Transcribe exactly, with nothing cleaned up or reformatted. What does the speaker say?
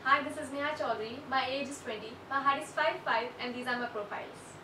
Hi, this is Neha Chaudhary. My age is twenty. My height is five five and these are my profiles.